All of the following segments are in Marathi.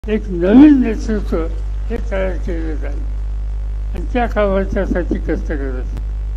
एक नवीन नेतृत्व हे तयार केलं जाईल आणि त्या कामाच्यासाठी कष्ट करत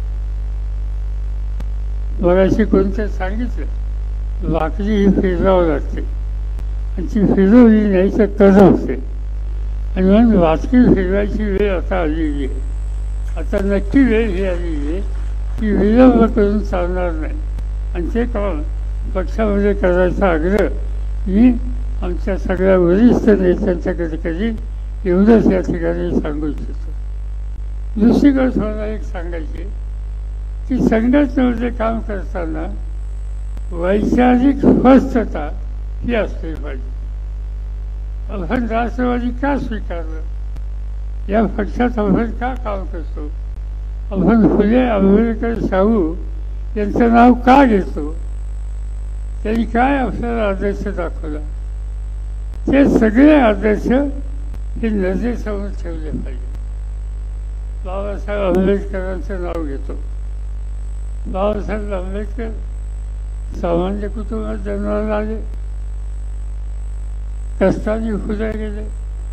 मगाशी कोणत्या सांगितलं भाकरी ही फिरवावं लागते आणि ती फिरवली नाही तर तसं होते आणि म्हणून भाकरी फिरवायची वेळ आता आलेली आहे. आता नक्की वेळ ही आलेली आहे की विलंब करून चालणार नाही आणि ते काम पक्षामध्ये करायचा आग्रह मी आमच्या सगळ्या वरिष्ठ नेत्यांच्याकडे कधी एवढंच या ठिकाणी सांगू इच्छितो. दुसरी गोष्ट मला एक सांगायची की संघटनेमध्ये काम करताना वैचारिक स्पष्टता ही असली पाहिजे. आपण राष्ट्रवादी का स्वीकारलं, या पक्षात आपण का काम करतो, आपण फुले आंबेडकर शाहू यांचं नाव का घेतो, त्यांनी काय आपल्याला आदर्श दाखवला, ते सगळे आदर्श हे नजरेसमोर ठेवले पाहिजे. बाबासाहेब आंबेडकरांचं नाव घेतो. बाबासाहेब आंबेडकर सामान्य कुटुंबात जन्माला आले, कष्टाने फुले गेले.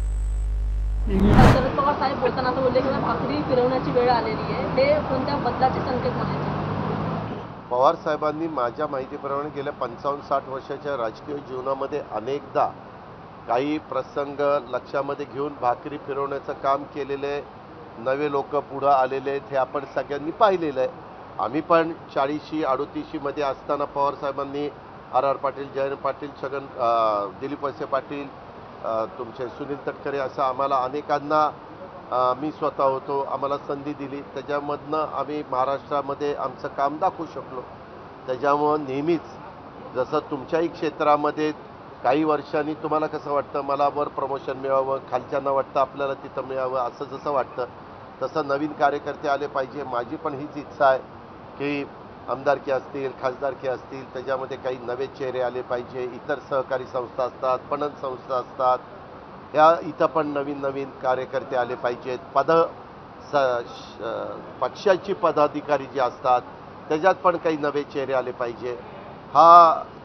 शरद पवार साहेब बोलताना असं बोलले की भाकरी फिरवण्याची वेळ आलेली आहे, हे कोणत्या बदलाचे संकेत म्हणायचे? पवार साहेबांनी माझ्या माहितीप्रमाणे गेल्या 55-60 वर्षाच्या राजकीय जीवनामध्ये अनेकदा काही प्रसंग लक्षामध्ये घेऊन भाकरी फिरवण्याचं काम केलेले नवे लोक पुढं आलेले आहेत हे आपण सगळ्यांनी पाहिलेलं आहे. आम्ही पण 40-38 मध्ये असताना पवार साहेबांनी आर पाटील, जयंत पाटील, दिलीप वळसे पाटील, तुमचे सुनील तटकरे असं आम्हाला अनेकांना मी स्वतः होतो आम्हाला संधी दिली. त्याच्यामधनं आम्ही महाराष्ट्रामध्ये आमचं काम दाखवू शकलो. त्याच्यामुळं नेहमीच जसं तुमच्याही क्षेत्रामध्ये काही वर्षांनी तुम्हाला कसं वाटतं मला वर प्रमोशन मिळावं, खालच्यांना वाटतं आपल्याला तिथं मिळावं, असं जसं वाटतं तसं नवीन कार्यकर्ते आले पाहिजे. माझी पण हीच इच्छा आहे की आमदारकी असतील, खासदारकी असतील, त्याच्यामध्ये काही नवे चेहरे आले पाहिजे. इतर सहकारी संस्था असतात, पणन संस्था असतात, या इथं पण नवीन नवीन कार्यकर्ते आले पाहिजेत. पक्षाची पदाधिकारी जे असतात त्याच्यात पण काही नवे चेहरे आले पाहिजे. हा